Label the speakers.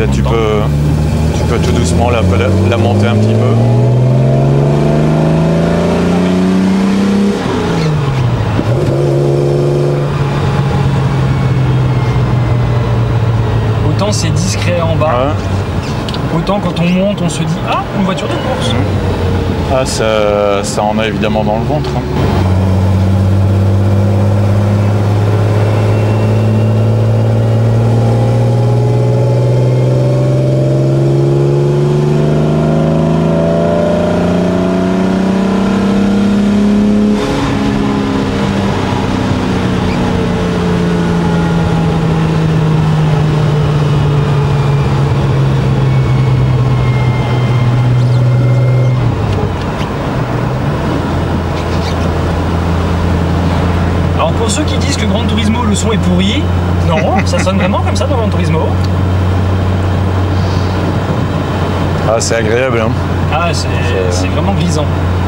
Speaker 1: Ouais, tu peux tout doucement la monter un petit peu.
Speaker 2: Autant c'est discret en bas,
Speaker 1: Ouais.
Speaker 2: autant quand on monte, on se dit « Ah, une voiture de course !»
Speaker 1: Ah, ça en a évidemment dans le ventre. Hein.
Speaker 2: Alors pour ceux qui disent que Gran Turismo, le son est pourri, non, ça sonne vraiment comme ça dans Gran Turismo.
Speaker 1: Ah, c'est agréable. Hein.
Speaker 2: Ah, c'est vraiment grisant.